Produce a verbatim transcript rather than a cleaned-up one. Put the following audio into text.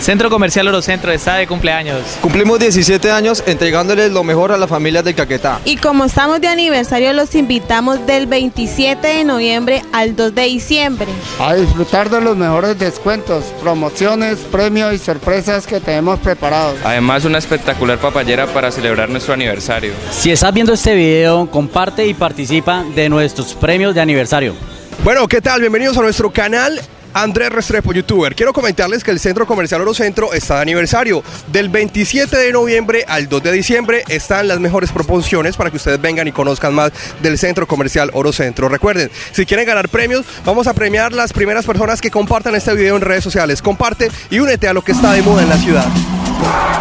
Centro Comercial Oro Centro está de cumpleaños. Cumplimos diecisiete años entregándoles lo mejor a las familias del Caquetá. Y como estamos de aniversario, los invitamos del veintisiete de noviembre al dos de diciembre. A disfrutar de los mejores descuentos, promociones, premios y sorpresas que tenemos preparados. Además, una espectacular papayera para celebrar nuestro aniversario. Si estás viendo este video, comparte y participa de nuestros premios de aniversario. Bueno, ¿qué tal? Bienvenidos a nuestro canal Andrés Restrepo, youtuber. Quiero comentarles que el Centro Comercial Oro Centro está de aniversario. Del veintisiete de noviembre al dos de diciembre están las mejores promociones para que ustedes vengan y conozcan más del Centro Comercial Oro Centro. Recuerden, si quieren ganar premios, vamos a premiar las primeras personas que compartan este video en redes sociales. Comparte y únete a lo que está de moda en la ciudad.